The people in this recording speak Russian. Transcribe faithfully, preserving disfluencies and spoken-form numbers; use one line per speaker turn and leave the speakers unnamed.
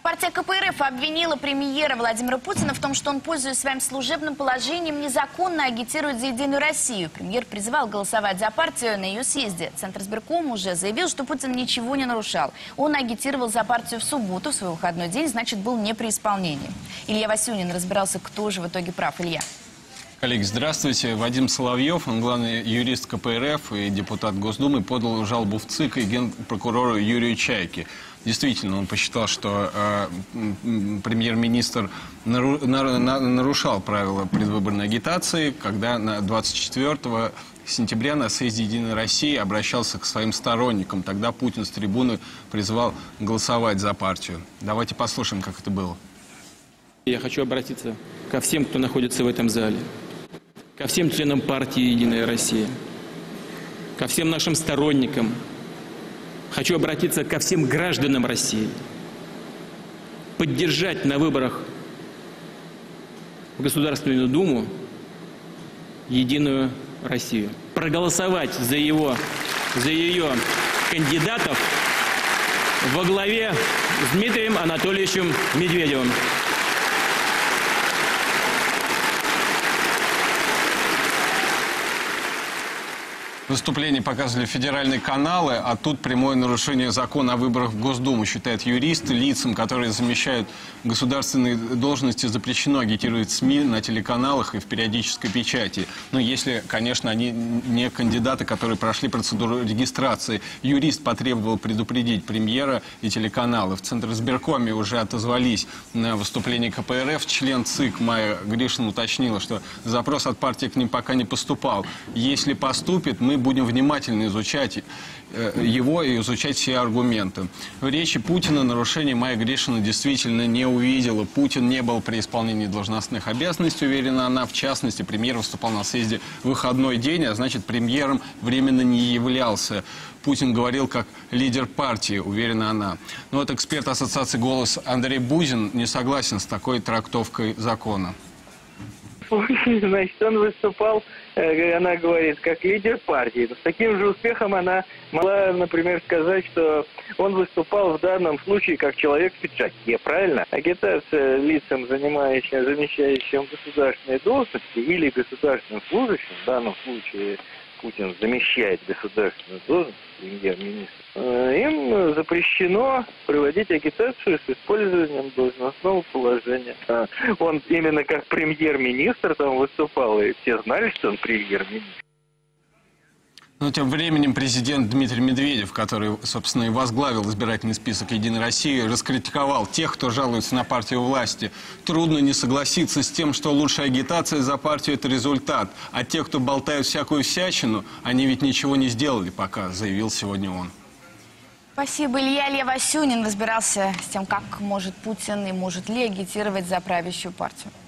Партия ка пэ эр эф обвинила премьера Владимира Путина в том, что он, пользуясь своим служебным положением, незаконно агитирует за Единую Россию. Премьер призывал голосовать за партию на ее съезде. Центр избиркома уже заявил, что Путин ничего не нарушал. Он агитировал за партию в субботу, в свой выходной день, значит, был не при исполнении. Илья Васюнин разбирался, кто же в итоге прав. Илья.
Коллеги, здравствуйте. Вадим Соловьев, он главный юрист ка пэ эр эф и депутат Госдумы, подал жалобу в ЦИК и генпрокурору Юрию Чайке. Действительно, он посчитал, что э, премьер-министр нару, на, на, нарушал правила предвыборной агитации, когда на двадцать четвёртого сентября на съезде Единой России обращался к своим сторонникам. Тогда Путин с трибуны призывал голосовать за партию. Давайте послушаем, как это было.
Я хочу обратиться ко всем, кто находится в этом зале, ко всем членам партии «Единая Россия», ко всем нашим сторонникам. Хочу обратиться ко всем гражданам России. Поддержать на выборах в Государственную Думу «Единую Россию». Проголосовать за его, за ее кандидатов во главе с Дмитрием Анатольевичем Медведевым.
Выступление показывали федеральные каналы, а тут прямое нарушение закона о выборах в Госдуму, считают юристы. Лицам, которые замещают государственные должности, запрещено агитировать в СМИ, на телеканалах и в периодической печати. Но если, конечно, они не кандидаты, которые прошли процедуру регистрации. Юрист потребовал предупредить премьера и телеканалы. В Центр избиркоме уже отозвались на выступление ка пэ эр эф. Член ЦИК Майя Гришина уточнила, что запрос от партии к ним пока не поступал. Если поступит, мы будем внимательно изучать его и изучать все аргументы. В речи Путина нарушение Майя Гришина действительно не увидела. Путин не был при исполнении должностных обязанностей, уверена она. В частности, премьер выступал на съезде в выходной день, а значит, премьером временно не являлся. Путин говорил как лидер партии, уверена она. Но вот эксперт ассоциации «Голос» Андрей Бузин не согласен с такой трактовкой закона.
Значит, он выступал, она говорит, как лидер партии. С таким же успехом она могла, например, сказать, что он выступал в данном случае как человек в пиджаке, правильно? Агитация лицам, занимающим, замещающим государственные должности или государственным служащим, в данном случае Путин замещает государственную должность, премьер-министр, им запрещено проводить агитацию с использованием должностного положения. Он именно как премьер-министр там выступал, и все знали, что он премьер-министр.
Но тем временем президент Дмитрий Медведев, который, собственно, и возглавил избирательный список «Единой России», раскритиковал тех, кто жалуется на партию власти. Трудно не согласиться с тем, что лучшая агитация за партию – это результат. А те, кто болтают всякую всячину, они ведь ничего не сделали пока, заявил сегодня он.
Спасибо, Илья. Илья Васюнин разбирался с тем, как может Путин и может ли агитировать за правящую партию.